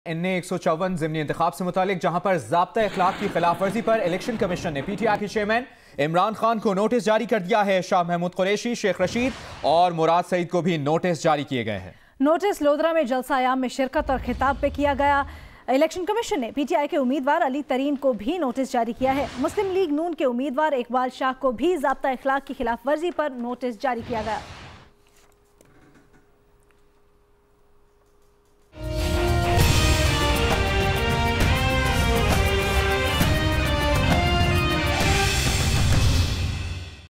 इन्ने 154 ज़िमनी इंतखाब से मुतालिक, जहां पर ज़ाब्ता इखलाक की खिलाफ वर्जी पर इलेक्शन कमीशन ने PTI के चेयरमैन इमरान खान को नोटिस जारी कर दिया है। शाह महमूद कुरैशी, शेख रशीद और मुराद सईद को भी नोटिस जारी किए गए हैं। नोटिस लोधरा में जलसा आयाम में शिरकत और खिताब पे किया गया। इलेक्शन कमीशन ने PTI के उम्मीदवार अली तरीन को भी नोटिस जारी किया है। मुस्लिम लीग नून के उम्मीदवार इकबाल शाह को भी ज़ाब्ता इखलाक की खिलाफ वर्जी पर नोटिस जारी किया गया।